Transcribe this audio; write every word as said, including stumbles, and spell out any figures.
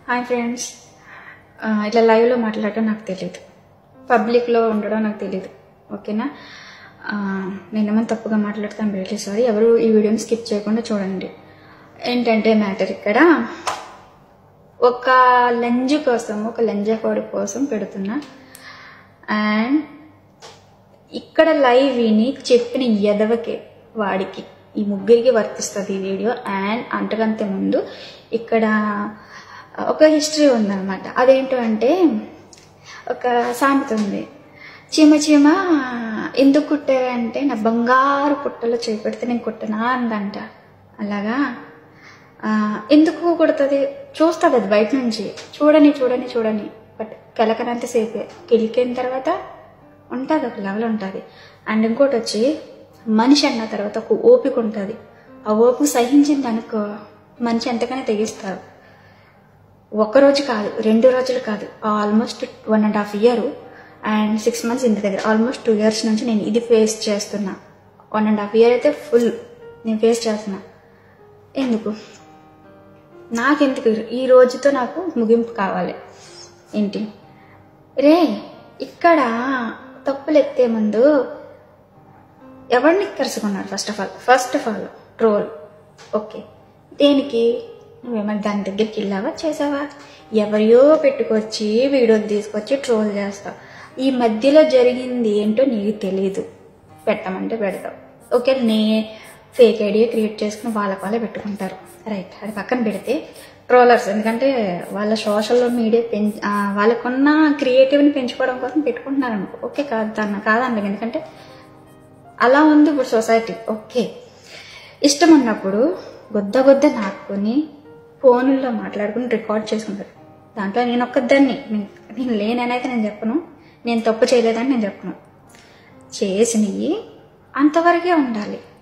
Hi friends, ఇట్లా లైవ్లో మాట్లాడటం నాకు తెలియదు, పబ్లిక్లో ఉండడం నాకు తెలియదు. ఓకేనా? నేనేమో తప్పుగా మాట్లాడతాను, రియల్లీ సారీ. ఎవరు ఈ వీడియోని స్కిప్ చేయకుండా చూడండి. ఏంటంటే మ్యాటర్ ఇక్కడ ఒక లంజ్ కోసం, ఒక లంజకోడి కోసం పెడుతున్నా. అండ్ ఇక్కడ లైవ్ విని చెప్పిన ఎదవకే వాడికి ఈ ముగ్గురికి వర్తిస్తుంది ఈ వీడియో. అండ్ అంతకంటే ముందు ఇక్కడ ఒక హిస్టరీ ఉందన్నమాట. అదేంటో అంటే ఒక సామెత ఉంది, చీమ చీమ ఎందుకు కుట్టారంటే నా బంగారు పుట్టలో చేయి పెడితే నేను కుట్టనా అందంట. అలాగా ఎందుకు కుడుతుంది? చూస్తుంది అది బయట నుంచి, చూడని చూడని చూడని బట్ కెలకనంతసేపే, కెలికిన తర్వాత ఉంటుంది, ఒక లెవెల్ ఉంటుంది. అండ్ ఇంకోటి వచ్చి మనిషి అన్న తర్వాత ఒక ఓపిక ఉంటుంది. ఆ ఓపిక సహించింది అనుకో మనిషి ఎంతకైనా తెగిస్తారు. ఒక్కరోజు కాదు, రెండు రోజులు కాదు, almost one and half year and six months ఇంటి దగ్గర, ఆల్మోస్ట్ టూ ఇయర్స్ నుంచి నేను ఇది ఫేస్ చేస్తున్నా. వన్ అండ్ హాఫ్ ఇయర్ అయితే ఫుల్ నేను ఫేస్ చేస్తున్నా. ఎందుకు? నాకెందుకు? ఈ రోజుతో నాకు ముగింపు కావాలి. ఏంటి రే, ఇక్కడ తప్పులు ఎత్తే ముందు ఎవరిని కరుచుకున్నాడు? First of all first of all troll. Okay, దేనికి? నువ్వేమన్నా దాని దగ్గరికి వెళ్ళావా, చేసావా? ఎవరియో పెట్టుకొచ్చి వీడియోలు తీసుకొచ్చి ట్రోల్ చేస్తావు. ఈ మధ్యలో జరిగింది ఏంటో నీకు తెలీదు, పెట్టమంటే పెడతావు. ఓకే, నే ఫేక్ ఐడియా క్రియేట్ చేసుకుని వాళ్ళ వాళ్ళే పెట్టుకుంటారు, రైట్. అది పక్కన పెడితే ట్రోలర్స్, ఎందుకంటే వాళ్ళ సోషల్ మీడియా పెంచ వాళ్ళకున్న క్రియేటివ్ని పెంచుకోవడం కోసం పెట్టుకుంటున్నారు అనుకో. ఓకే, కాదన్న కాదన్న ఎందుకంటే అలా ఉంది ఇప్పుడు సొసైటీ. ఓకే, ఇష్టం ఉన్నప్పుడు గొద్ద గొద్ద నాటుకొని ఫోన్లో మాట్లాడుకుని రికార్డ్ చేసుకుంటారు. దాంట్లో నేను ఒక్కదాన్ని, నేను లేననైతే నేను చెప్పను, నేను తప్పు చేయలేదని నేను చెప్పను. చేసినవి అంతవరకే ఉండాలి.